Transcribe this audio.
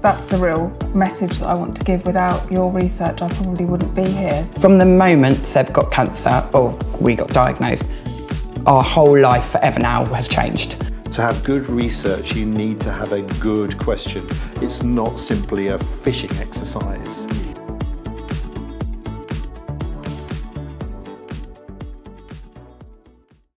That's the real message that I want to give. Without your research, I probably wouldn't be here. From the moment Seb got cancer, or we got diagnosed, our whole life forever now has changed. To have good research, you need to have a good question. It's not simply a fishing exercise.